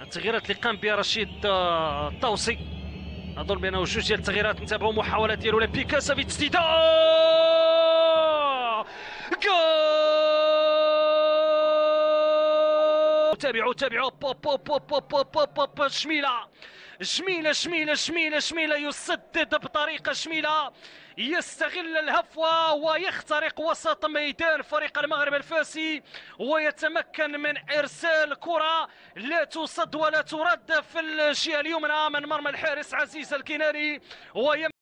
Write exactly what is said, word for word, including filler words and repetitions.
التغييرات اللي قام بها رشيد الطوسي. اظن بانه جوج ديال التغييرات. نتابعوا محاولات ديال اولمبيكا سافي تسديده جول. تابعوا تابعوا بوب بوب بوب بوب بوب بوب شميله شميله شميله شميله شميله يسدد بطريقه شميله، يستغل الهفوه ويخترق وسط ميدان فريق المغرب الفاسي ويتمكن من ارسال كره لا تصد ولا ترد في الجهه اليمنى من مرمى الحارس عزيز الكناني.